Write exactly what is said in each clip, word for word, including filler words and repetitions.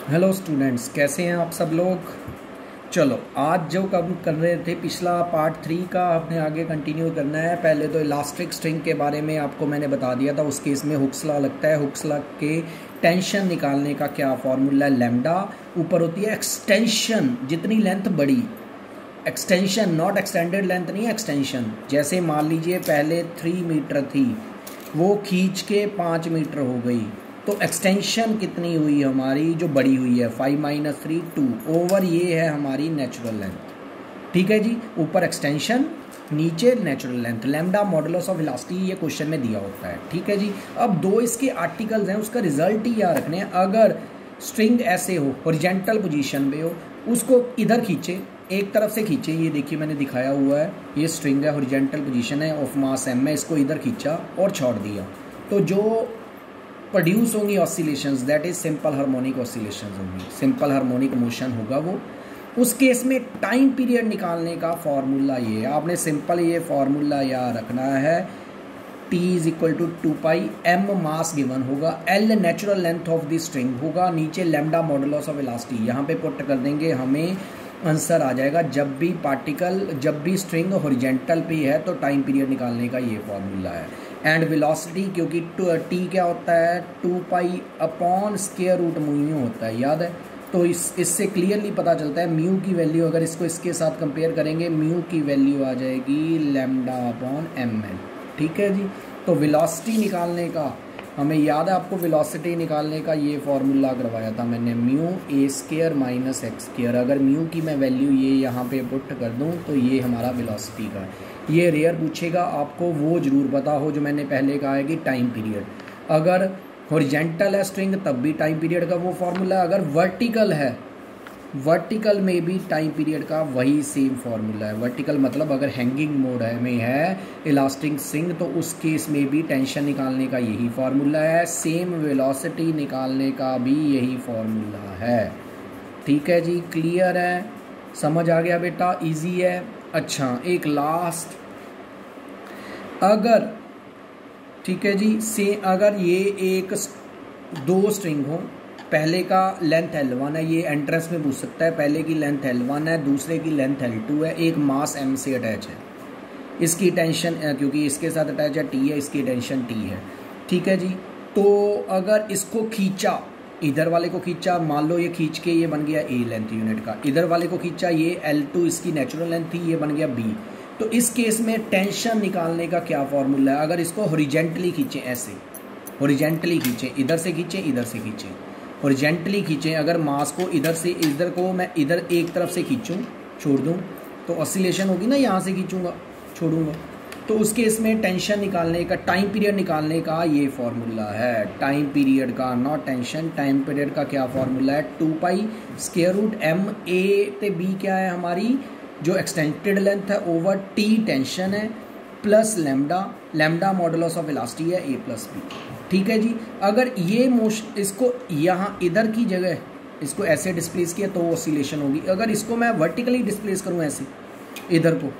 Hello students, कैसे हैं आप सब लोग। चलो, आज जो कम कर रहे थे पिछला पार्ट थ्री का हमने आगे कंटिन्यू करना है। पहले तो इलास्टिक स्ट्रिंग के बारे में आपको मैंने बता दिया था, उस केस में हुक्स लॉ लगता है। हुक्स लॉ के टेंशन निकालने का क्या फॉर्मूला है, लैम्डा ऊपर होती है एक्सटेंशन, जितनी लेंथ बड़ी, एक्सटेंशन नॉट एक्सटेंडेड लेंथ नहीं, एक्सटेंशन। जैसे मान लीजिए पहले थ्री मीटर थी, वो खींच के पाँच मीटर हो गई, तो एक्सटेंशन कितनी हुई हमारी, जो बड़ी हुई है five minus three two over, ये है हमारी नेचुरल लेंथ। ठीक है जी, ऊपर एक्सटेंशन नीचे natural length, lambda modulus of elasticity, ये क्वेश्चन में दिया होता है। ठीक है जी, अब दो इसके आर्टिकल्स हैं, उसका रिजल्ट ही याद रखने हैं। अगर स्ट्रिंग ऐसे हो, हॉरिजॉन्टल पोजीशन में हो, उसको इधर खींचे, एक तरफ से खींचे, ये देखिए मैंने दिखाया हुआ है, ये स्ट्रिंग है, हॉरिजॉन्टल पोजीशन है, ऑफ मास एम है, इसको इधर खींचा और छोड़ दिया, तो जो प्रोड्यूस होंगी oscillations, that is simple harmonic oscillations होंगी, सिंपल हार्मोनिक मोशन होगा वो। उस केस में टाइम पीरियड निकालने का फॉर्मूला ये है, आपने सिंपल ये फॉर्मूला याद रखना है, T is equal to two pi M mass given होगा, L natural length of the string होगा, नीचे लैम्डा मॉडुलस ऑफ इलास्टिसिटी, यहाँ पे पुट कर देंगे, हमें आंसर आ जाएगा। जब भी पार्टिकल, जब भी स्ट्रिंग हॉरिजॉन्टल पे है तो टाइम पीरियड निकालने का ये फॉर्मूला है। एंड वेलोसिटी, क्योंकि टी क्या होता है, two pi upon square root mu होता है, याद है। तो इस इससे क्लियरली पता चलता है म्यू की वैल्यू, अगर इसको इसके साथ कंपेयर करेंगे, म्यू की वैल्यू आ जाएगी लैम्डा अपॉन एम एल। ठीक है जी, तो वेलोसिटी निकालने का हमें याद है, आपको वेलोसिटी निकालने का ये फॉर्मूला करवाया था मैंने, mu a square minus x square. अगर म्यू की मैं वैल्यू ये यहाँ पे पुट कर दूँ तो ये हमारा वेलोसिटी का है। ये रेयर पूछेगा, आपको वो ज़रूर पता हो जो मैंने पहले कहा है कि टाइम पीरियड, अगर हॉरिजॉन्टल है स्ट्रिंग तब भी टाइम पीरियड का वो फॉर्मूला है, अगर वर्टिकल है, वर्टिकल में भी टाइम पीरियड का वही सेम फॉर्मूला है। वर्टिकल मतलब अगर हैंगिंग मोड है में है इलास्टिक स्ट्रिंग, तो उस केस में भी टेंशन निकालने का यही फॉर्मूला है, सेम वेलोसिटी निकालने का भी यही फॉर्मूला है। ठीक है जी, क्लियर है, समझ आ गया बेटा, इजी है। अच्छा, एक लास्ट, अगर ठीक है जी से अगर ये एक दो स्ट्रिंग हो, पहले का लेंथ एल वन है, ये एंट्रेंस में पूछ सकता है, पहले की लेंथ एल वन है, दूसरे की लेंथ एल टू है, एक मास m से अटैच है, इसकी टेंशन, क्योंकि इसके साथ अटैच है t है, इसकी टेंशन t है। ठीक है जी, तो अगर इसको खींचा, इधर वाले को खींचा, मान लो ये खींच के ये बन गया a लेंथ यूनिट का, इधर वाले को खींचा, ये एल टू इसकी नेचुरल लेंथ थी, ये बन गया b। तो इस केस में टेंशन निकालने का क्या फॉर्मूला है, अगर इसको हॉरिजॉन्टली खींचें, ऐसे हॉरिजॉन्टली खींचें, इधर से खींचें, इधर से खींचें, हॉरिजॉन्टली खींचें, अगर मास को इधर से इधर को मैं इधर एक तरफ से खींचूं, छोड़ दूं, तो ऑसिलेशन होगी ना, यहाँ से खींचूंगा छोड़ूंगा, तो उस केस में टेंशन निकालने का, टाइम पीरियड निकालने का ये फॉर्मूला है, टाइम पीरियड का, नॉट टेंशन, टाइम पीरियड का क्या फॉर्मूला है, two pi square root m a ते बी क्या है हमारी, जो एक्सटेंडेड लेंथ है, ओवर टी टेंशन है, plus lambda, lambda modulus of elasticity है ए प्लस बी। ठीक है जी, अगर ये मोशन, इसको यहाँ इधर की जगह इसको ऐसे डिस्प्लेस किया तो ऑसिलेशन होगी, अगर इसको मैं वर्टिकली डिस्प्लेस करूँ ऐसे, इधर को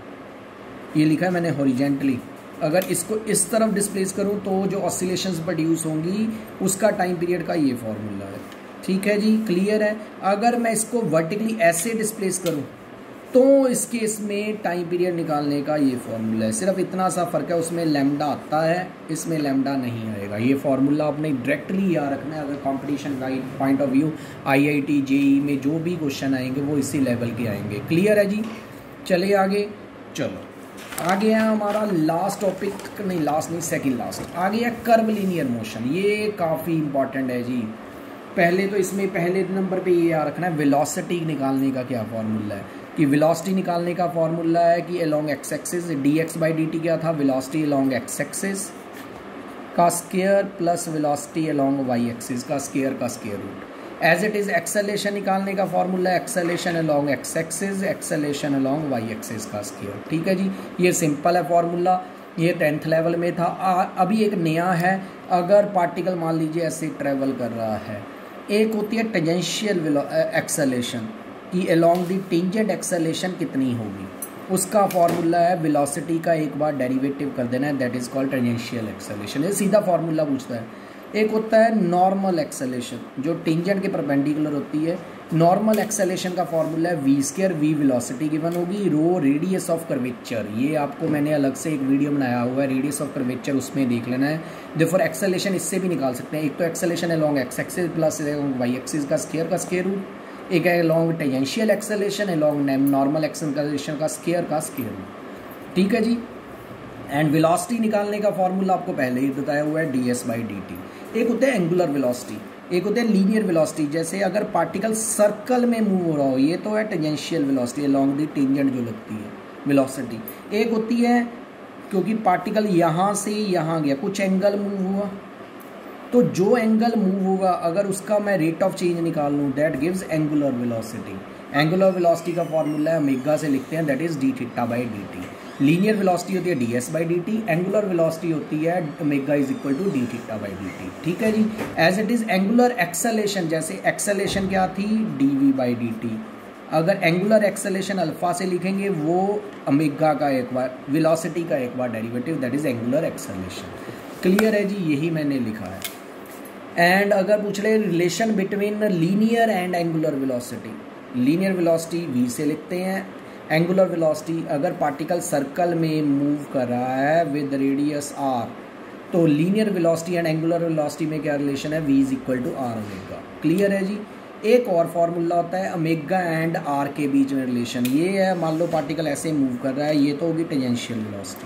ये लिखा है मैंने हॉरिजॉन्टली, अगर इसको इस तरफ डिस्प्लेस करूँ तो जो ऑसिलेशंस प्रोड्यूस होंगी उसका टाइम पीरियड का ये फॉर्मूला है। ठीक है जी, क्लियर है। अगर मैं इसको वर्टिकली ऐसे डिस्प्लेस करूँ तो इस केस में टाइम पीरियड निकालने का ये फॉर्मूला है, सिर्फ इतना सा फ़र्क है, उसमें लैम्डा आता है, इसमें लैम्डा नहीं आएगा। ये फॉर्मूला आपने डायरेक्टली याद रखना है, अगर कंपटीशन का point of view, IIT JEE में जो भी क्वेश्चन आएंगे वो इसी लेवल के आएंगे। क्लियर है जी, चलिए आगे। चलो आगे है हमारा लास्ट टॉपिक, नहीं लास्ट नहीं सेकेंड लास्ट, आगे है कर्व लीनियर मोशन। ये काफ़ी इंपॉर्टेंट है जी। पहले तो इसमें पहले नंबर पे ये याद रखना है, वेलोसिटी निकालने का क्या फॉर्मूला है, कि वेलोसिटी निकालने का फॉर्मूला है कि along x axis d x by d t क्या था, वेलोसिटी अलोंग एक्स एक्सिस का square plus velocity along y axis का स्क्वायर का square root. As it is acceleration निकालने का फॉर्मूला है acceleration along x axis, acceleration along y axis का square. ठीक है जी, ये सिंपल है फॉर्मूला, ये टेंथ लेवल में था। आ, अभी एक नया है, अगर पार्टिकल मान लीजिए ऐसे ट्रेवल कर रहा है, एक होती है टेंजेंशियल एक्सेलेरेशन, कि अलोंग दी टेंजेंट एक्सेलेरेशन कितनी होगी, उसका फॉर्मूला है वेलोसिटी का एक बार डेरिवेटिव कर देना है, that is called tangential acceleration. ये सीधा फॉर्मूला पूछता है, एक होता है नॉर्मल एक्सेलेरेशन जो टेंजेंट के परपेंडिकुलर होती है। नॉर्मल एक्सेलेरेशन का फॉर्मूला है v square, v velocity given होगी, रो रेडियस ऑफ कर्वेचर, ये आपको मैंने अलग से एक वीडियो बनाया हुआ है रेडियस ऑफ कर्वेचर, उसमें देख लेना है। देयरफॉर एक्सेलेरेशन इससे भी निकाल सकते हैं, एक तो acceleration along x axis plus y axis का स्क्वायर का स्क्वायर रूट, एक है along tangential acceleration along normal acceleration का स्क्वायर का स्क्वायर रूट, ठीक है जी। एंड वेलोसिटी निकालने का फॉर्मूला आपको पहले ही बताया हुआ है d s by d t. एक होता है एंगुलर वेलोसिटी, एक होता है लीनियर वेलोसिटी, जैसे अगर पार्टिकल सर्कल में मूव हो रहा हो, ये तो है tangential velocity along the tangent जो लगती है वेलोसिटी। एक होती है क्योंकि पार्टिकल यहाँ से यहाँ गया, कुछ एंगल मूव हुआ, तो जो एंगल मूव होगा अगर उसका मैं रेट ऑफ चेंज निकाल लूँ that gives angular velocity. Angular velocity का फॉर्मूला है ओमेगा से लिखते हैं that is d theta by d t. Linear velocity होती है d s by d t, angular velocity होती है omega is equal to d theta by d t, ठीक है जी। As it is angular acceleration, जैसे एक्सेलेरेशन क्या थी d v by d t, अगर एंगुलर एक्सेलेरेशन अल्फा से लिखेंगे वो ओमेगा का एक बार वेलोसिटी का एक बार derivative that is angular acceleration. Clear है जी, यही मैंने लिखा है। एंड अगर पूछ रहे relation between linear and angular velocity, linear velocity v से लिखते हैं, एंगुलर वेलोसिटी अगर पार्टिकल सर्कल में मूव कर रहा है विद रेडियस आर, तो linear velocity and angular velocity में क्या रिलेशन है, v is equal to r omega. Clear है जी। एक और फॉर्मूला होता है ओमेगा एंड आर के बीच में रिलेशन, ये है मान लो पार्टिकल ऐसे मूव कर रहा है, ये तो होगी टेंजेंशियल वेलोसिटी,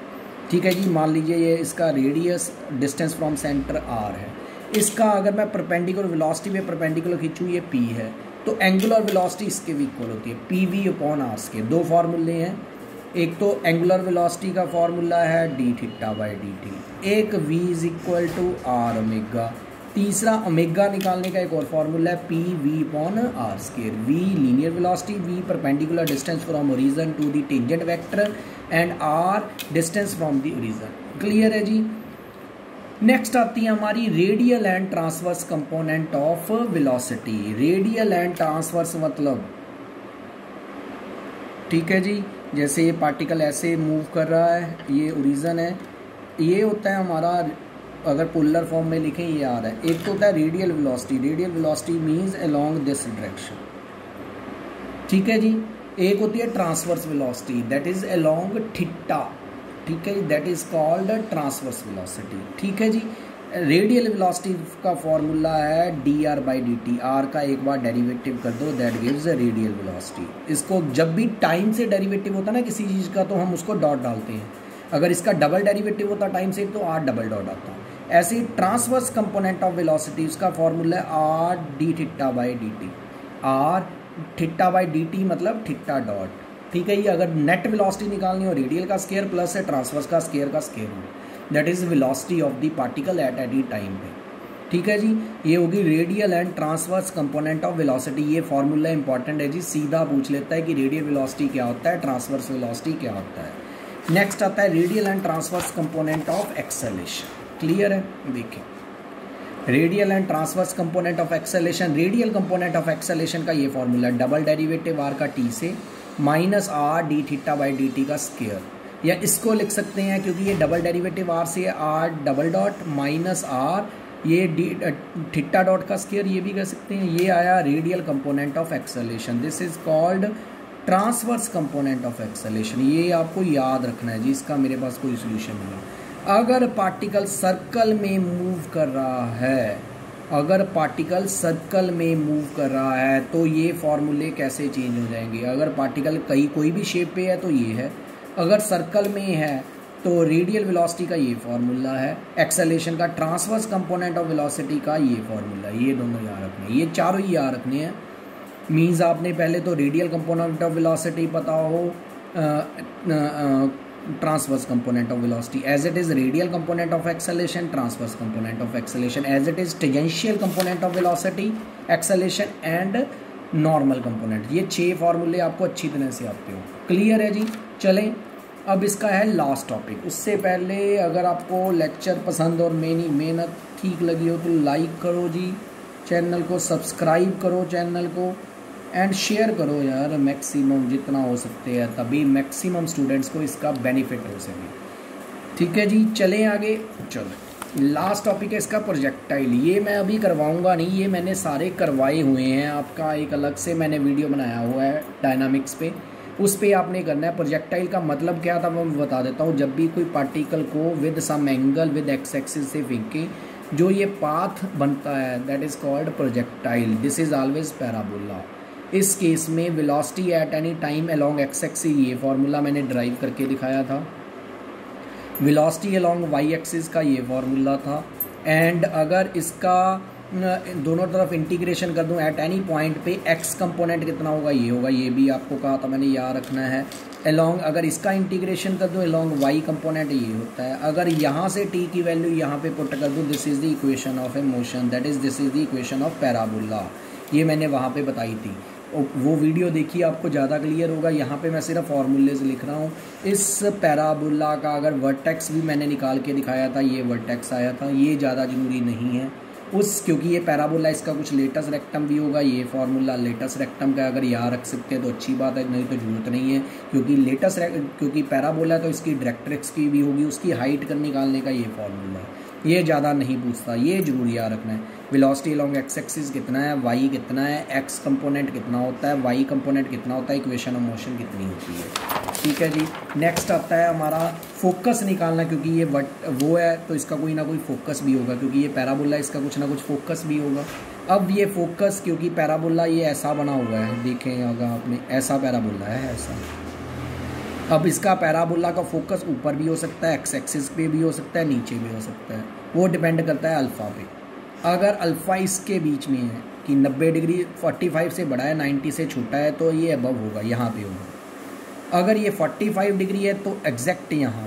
ठीक है जी। मान लीजिए ये इसका radius distance from centre r है, इसका अगर मैं परपेंडिकुलर वेलोसिटी में परपेंडिकुलर खींचूँ ये पी है, तो एंगुलर वेलोसिटी इसके भी इक्वल होती है पी वी अपॉन आर के। दो फार्मूले हैं, एक तो एंगुलर वेलोसिटी का फॉर्मूला है d theta by d t, एक v is equal to r omega, तीसरा ओमेगा निकालने का एक और फॉर्मूला है p v upon r square. V linear velocity, v perpendicular distance from origin to the tangent vector and r distance from the origin. Clear है जी। Next आती है हमारी radial and transverse component of velocity. Radial and transverse मतलब, ठीक है जी, जैसे ये पार्टिकल ऐसे मूव कर रहा है, ये ओरिजिन है, ये होता है हमारा, अगर पोलर फॉर्म में लिखें ये आ रहा है। एक तो होता है radial velocity, radial velocity means along this direction, ठीक है जी। एक होती है transverse velocity that is along theta, ठीक है, that is called transverse velocity, ठीक है जी। रेडियल वेलोसिटी का फॉर्मूला है d r by d t, r का एक बार डेरिवेटिव कर दो दैट गिव्स रेडियल वेलोसिटी। इसको जब भी टाइम से डेरिवेटिव होता है ना किसी चीज़ का, तो हम उसको डॉट डालते हैं, अगर इसका डबल डेरिवेटिव होता टाइम से तो आर डबल डॉट आता। ऐसे ही ट्रांसवर्स कंपोनेंट ऑफ वेलोसिटी, उसका फॉर्मूला है r d theta by d t, r theta by d t मतलब थीटा डॉट, ठीक है। ये अगर नेट वेलोसिटी निकालनी हो रेडियल का स्केयर प्लस है ट्रांसवर्स का स्केयर का square root, that is velocity of the particle at any time पे, ठीक है जी। ये होगी radial and transverse component of velocity. ये फॉर्मूला इंपॉर्टेंट है जी, सीधा पूछ लेता है कि रेडियल वेलोसिटी क्या होता है, ट्रांसवर्स वेलोसिटी क्या होता है। नेक्स्ट आता है radial and transverse component of acceleration. Clear है, देखिए radial and transverse component of acceleration. Radial component of acceleration का ये फॉर्मूला है डबल डेरिवेटिव आर का टी से minus r d theta by d t का स्क्वायर, या इसको लिख सकते हैं क्योंकि ये डबल डेरिवेटिव आर से r double dot minus r ये डी थीटा डॉट का स्क्वायर, ये भी कर सकते हैं। ये आया radial component of acceleration, this is called transverse component of acceleration. ये आपको याद रखना है जी, इसका मेरे पास कोई सोल्यूशन नहीं है। अगर पार्टिकल सर्कल में मूव कर रहा है, अगर पार्टिकल सर्कल में मूव कर रहा है तो ये फॉर्मूले कैसे चेंज हो जाएंगे। अगर पार्टिकल कहीं कोई भी शेप पे है तो ये है, अगर सर्कल में है तो रेडियल वेलोसिटी का ये फॉर्मूला है, एक्सेलेरेशन का, ट्रांसवर्स कंपोनेंट ऑफ वेलोसिटी का ये फॉर्मूला, ये दोनों याद रखने हैं, ये चारों ही याद रखने हैं। मीन्स आपने पहले तो रेडियल कंपोनेंट ऑफ वेलोसिटी पता हो, transverse component of velocity as it is radial component of acceleration, transverse component of acceleration as it is tangential component of velocity, acceleration and normal component. ये छह फॉर्मूले आपको अच्छी तरह से आते हो। क्लियर है जी। चलें अब इसका है लास्ट टॉपिक। उससे पहले अगर आपको लेक्चर पसंद और मेरी मेहनत ठीक लगी हो तो लाइक करो जी, चैनल को सब्सक्राइब करो चैनल को, एंड शेयर करो यार मैक्सिमम जितना हो सकते हैं, तभी मैक्सिमम स्टूडेंट्स को इसका बेनिफिट हो सके। ठीक है जी, चलें आगे। चलो लास्ट टॉपिक है इसका प्रोजेक्टाइल। ये मैं अभी करवाऊंगा नहीं, ये मैंने सारे करवाए हुए हैं, आपका एक अलग से मैंने वीडियो बनाया हुआ है डायनामिक्स पे, उस पे आपने करना है। प्रोजेक्टाइल का मतलब क्या था मैं बता देता हूँ। जब भी कोई पार्टिकल को with some angle with x axis से फेंके, जो ये पाथ बनता है that is called projectile. This is always parabola. इस केस में velocity at any time along x axis, ये फार्मूला मैंने ड्राइव करके दिखाया था। वेलोसिटी अलोंग वाई एक्सिस का ये फार्मूला था। एंड अगर इसका दोनों तरफ इंटीग्रेशन कर दूं एट एनी पॉइंट पे एक्स कंपोनेंट कितना होगा, ये होगा, ये भी आपको कहा था मैंने, याद रखना है। अलोंग अगर इसका इंटीग्रेशन कर दूं अलोंग वाई कंपोनेंट, ये होता है। अगर यहाँ से टी की वैल्यू यहाँ पे पुट कर दूं, this is the equation of a motion, that is this is the equation of parabola. ये मैंने वहाँ पे बताई थी, वो वीडियो देखिए आपको ज़्यादा क्लियर होगा। यहाँ पे मैं सिर्फ फार्मूलेज लिख रहा हूँ। इस पैराबोला का अगर वर्टेक्स भी मैंने निकाल के दिखाया था, ये वर्टेक्स आया था, ये ज़्यादा ज़रूरी नहीं है उस, क्योंकि ये पैराबोला इसका कुछ लेटस रेक्टम भी होगा। ये फार्मूला लेटस रेक्टम का अगर याद रख सकते हैं तो अच्छी बात है, नहीं तो ज़रूरत नहीं है, क्योंकि लेटस क्योंकि पैराबोला तो इसकी डायरेक्ट्रिक्स की भी होगी, उसकी हाइट कर निकालने का ये फार्मूला है। ये ज़्यादा नहीं पूछता, ये जरूर याद रखना है। वेलोसिटी अलोंग एक्स एक्सिस कितना है, वाई कितना है, एक्स कंपोनेंट कितना होता है, वाई कंपोनेंट कितना होता है, इक्वेशन ऑफ मोशन कितनी होती है। ठीक है जी। नेक्स्ट आता है हमारा फोकस निकालना, क्योंकि ये वट वो है तो इसका कोई ना कोई फोकस भी होगा, क्योंकि ये पैराबोला इसका कुछ ना कुछ फोकस भी होगा। अब ये फोकस, क्योंकि पैराबोला ये ऐसा बना हुआ है, देखें अगर आपने, ऐसा पैराबोला है ऐसा। अब इसका पैराबोला का फोकस ऊपर भी हो सकता है, एक्स एक्सिस पे भी हो सकता है, नीचे भी हो सकता है, वो डिपेंड करता है अल्फ़ा पे। अगर अल्फ़ा इसके बीच में है कि नब्बे डिग्री पैंतालीस से बड़ा है, नब्बे से छोटा है, तो ये अबव होगा, यहाँ पे होगा। अगर ये पैंतालीस डिग्री है तो एग्जैक्ट यहाँ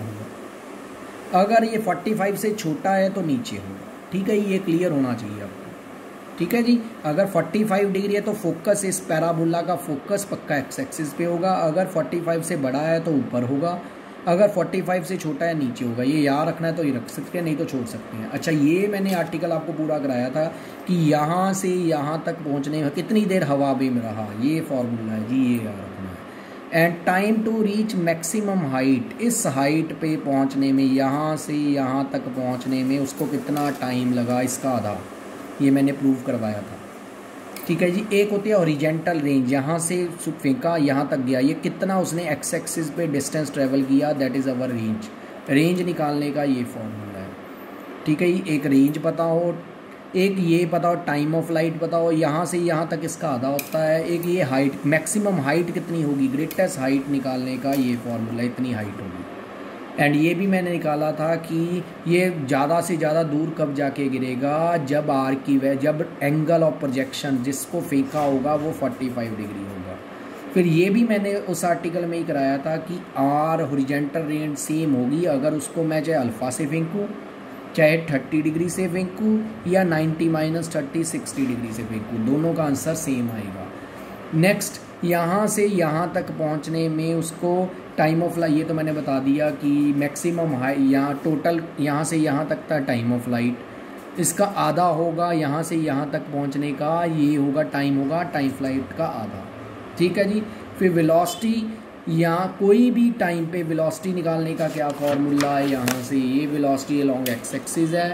होगा। अगर ये पैंतालीस से छोटा है तो नीचे होगा। ठीक है, ये क्लियर होना चाहिए आपको। ठीक है जी। अगर पैंतालीस डिग्री है तो फोकस, इस पैराबोला का फोकस पक्का एक्स एक्सिस पे होगा। अगर पैंतालीस से बड़ा है तो ऊपर होगा, अगर पैंतालीस से छोटा है नीचे होगा। ये याद रखना है तो ये रख सकते हैं, नहीं तो छोड़ सकते हैं। अच्छा, ये मैंने आर्टिकल आपको पूरा कराया था कि यहाँ से यहाँ तक पहुँचने में कितनी देर हवा में रहा, ये फॉर्मूला है जी, ये याद रखना है। And time to reach maximum height, इस हाइट पे पहुँचने में, यहाँ से यहाँ तक पहुँचने में उसको कितना टाइम लगा, इसका आधा, ये मैंने प्रूव करवाया था। ठीक है जी। एक होती है हॉरिजेंटल रेंज, यहाँ से फेंका यहाँ तक गया, ये कितना उसने एक्स एक्सिस पे डिस्टेंस ट्रेवल किया, that is our range. Range निकालने का ये फॉर्मूला है। ठीक है जी। एक रेंज पता हो, एक ये पता हो, टाइम ऑफ लाइट पता हो, यहाँ से यहाँ तक इसका आधा होता है। एक ये हाइट, मैक्सिमम हाइट कितनी होगी, ग्रेटेस्ट हाइट निकालने का ये फॉर्मूला, इतनी हाइट होगी। एंड ये भी मैंने निकाला था कि ये ज़्यादा से ज़्यादा दूर कब जाके गिरेगा, जब आर की वह जब एंगल ऑफ प्रोजेक्शन जिसको फेंका होगा वो पैंतालीस डिग्री होगा। फिर ये भी मैंने उस आर्टिकल में ही कराया था कि आर हॉरिजेंटल रेंज सेम होगी अगर उसको मैं चाहे अल्फ़ा से फेंकूँ, चाहे तीस डिग्री से फेंकूँ, या नब्बे माइनस थर्टी साठ डिग्री से फेंकूँ, दोनों का आंसर सेम आएगा। नेक्स्ट, यहाँ से यहाँ तक पहुँचने में उसको टाइम ऑफ लाइट, ये तो मैंने बता दिया कि मैक्सिमम हाई, यहाँ टोटल यहाँ से यहाँ तक था टाइम ऑफ लाइट, इसका आधा होगा यहाँ से यहाँ तक पहुँचने का, ये होगा टाइम होगा टाइम फ्लाइट का आधा। ठीक है जी। फिर वेलोसिटी, यहाँ कोई भी टाइम पे वेलोसिटी निकालने का क्या फॉर्मूला है, यहाँ से ये वेलोसिटी अलोंग एक्स एक्सिस है,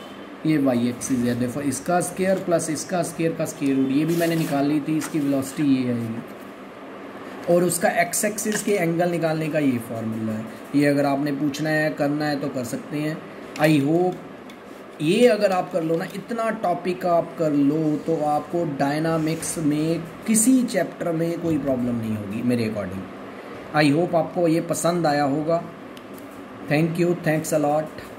ये वाई एक्सिस है, देखो इसका स्केयर प्लस इसका स्केयर का स्केयर रूट, ये भी मैंने निकाल ली थी, इसकी वेलोसिटी ये आएगी। और उसका एक्स एक्सिस के एंगल निकालने का ये फार्मूला है। ये अगर आपने पूछना है, करना है तो कर सकते हैं। आई होप ये अगर आप कर लो ना, इतना टॉपिक आप कर लो तो आपको डायनामिक्स में किसी चैप्टर में कोई प्रॉब्लम नहीं होगी मेरे अकॉर्डिंग। आई होप आपको ये पसंद आया होगा। Thank you, thanks a lot.